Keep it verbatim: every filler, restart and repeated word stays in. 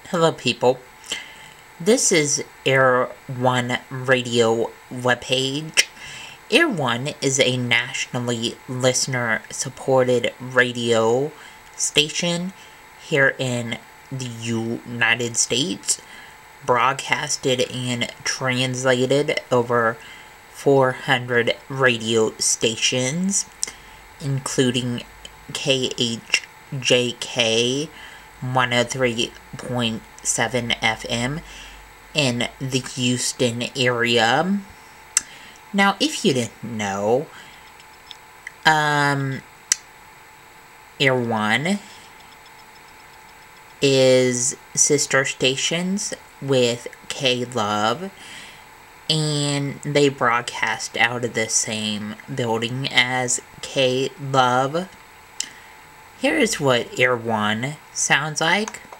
Hello, people. This is Air One Radio webpage. Air One is a nationally listener-supported radio station here in the United States, broadcasted and translated over four hundred radio stations, including K H J K one oh three point seven F M in the Houston area. Now, if you didn't know, um, Air One is sister stations with K-Love, and they broadcast out of the same building as K-Love. Here is what Air One sounds like.